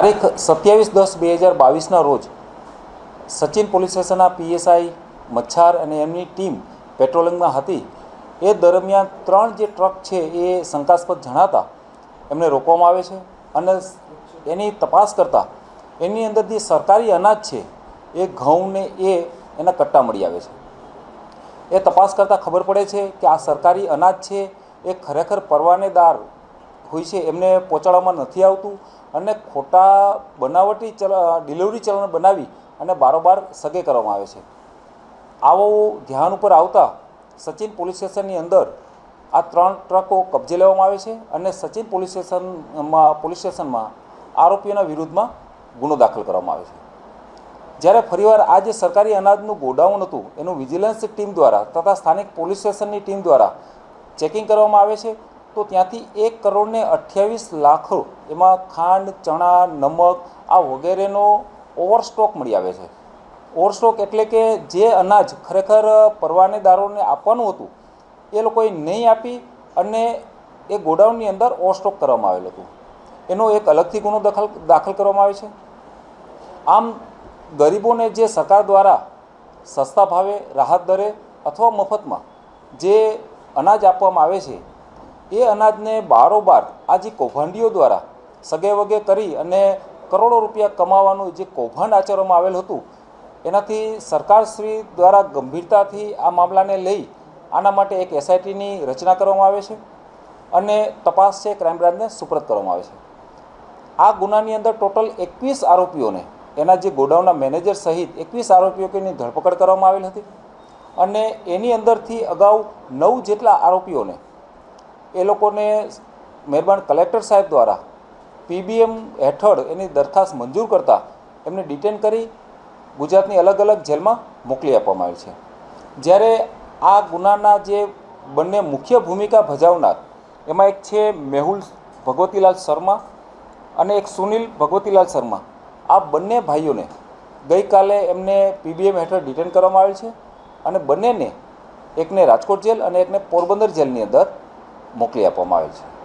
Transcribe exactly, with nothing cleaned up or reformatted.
તારીખ સત્યાવીસ દસ બે હજાર બાવીસના રોજ સચિન પોલીસ સ્ટેશનના પીએસઆઈ મચ્છાર અને એમની ટીમ પેટ્રોલિંગમાં હતી। એ દરમિયાન ત્રણ જે ટ્રક છે એ શંકાસ્પદ જણાતા એમને રોકવામાં આવે છે અને એની તપાસ કરતાં એની અંદર જે સરકારી અનાજ છે એ ઘઉં ને એ એના કટ્ટા મળી આવે છે। એ તપાસ કરતાં ખબર પડે છે કે આ સરકારી અનાજ છે એ ખરેખર પરવાનેદાર હોય છે એમને પહોંચાડવામાં નથી આવતું અને ખોટા બનાવટી ચલ ડિલિવરી ચલણ બનાવી અને બારોબાર સગે કરવામાં આવે છે। આવું ધ્યાન ઉપર આવતા સચિન પોલીસ સ્ટેશનની અંદર આ ત્રણ ટ્રકો કબજે લેવામાં આવે છે અને સચિન પોલીસ સ્ટેશનમાં પોલીસ સ્ટેશનમાં આરોપીઓના વિરુદ્ધમાં ગુનો દાખલ કરવામાં આવે છે। જ્યારે ફરીવાર આ જે સરકારી અનાજનું ગોડાઉન હતું એનું વિજિલન્સ ટીમ દ્વારા તથા સ્થાનિક પોલીસ સ્ટેશનની ટીમ દ્વારા ચેકિંગ કરવામાં આવે છે તો ત્યાંથી એક કરોડ ને અઠ્યાવીસ લાખ એમાં ખાંડ, ચણા, નમક આ વગેરેનો ઓવરસ્ટોક મળી આવે છે। ઓવરસ્ટોક એટલે કે જે અનાજ ખરેખર પરવાનેદારોને આપવાનું હતું એ લોકોએ નહીં આપી અને એ ગોડાઉનની અંદર ઓવરસ્ટોક કરવામાં આવેલું હતું। એનો એક અલગથી ગુનો દાખલ દાખલ કરવામાં આવે છે। આમ ગરીબોને જે સરકાર દ્વારા સસ્તા ભાવે, રાહત દરે અથવા મફતમાં જે અનાજ આપવામાં આવે છે એ અનાજને બારોબાર આ જે કૌભાંડીઓ દ્વારા સગે વગે કરી અને કરોડો રૂપિયા કમાવાનું જે કૌભાંડ આચરવામાં આવેલ હતું એનાથી સરકારશ્રી દ્વારા ગંભીરતાથી આ મામલાને લઈ આના માટે એક એસઆઈટીની રચના કરવામાં આવે છે અને તપાસ છે ક્રાઇમ બ્રાન્ચને સુપરત કરવામાં આવે છે। આ ગુનાની અંદર ટોટલ એકવીસ આરોપીઓને એના જે ગોડાઉનના મેનેજર સહિત એકવીસ આરોપીઓની ધરપકડ કરવામાં આવેલ હતી અને એની અંદરથી અગાઉ નવ જેટલા આરોપીઓને એ લોકોને મહેરબાન કલેક્ટર સાહેબ દ્વારા પીબીએમ હેઠળ એની દરખાસ્ત મંજૂર કરતાં એમને ડિટેન કરી ગુજરાતની અલગ અલગ જેલમાં મોકલી આપવામાં આવી છે। જ્યારે આ ગુનાના જે બંને મુખ્ય ભૂમિકા ભજવનાર એમાં એક છે મેહુલ ભગવતીલાલ શર્મા અને એક સુનિલ ભગવતીલાલ શર્મા, આ બંને ભાઈઓને ગઈકાલે એમને પીબીએમ હેઠળ ડિટેન કરવામાં આવેલ છે અને બંનેને એકને રાજકોટ જેલ અને એકને પોરબંદર જેલની અંદર મોકલી આપવામાં આવેલ છે।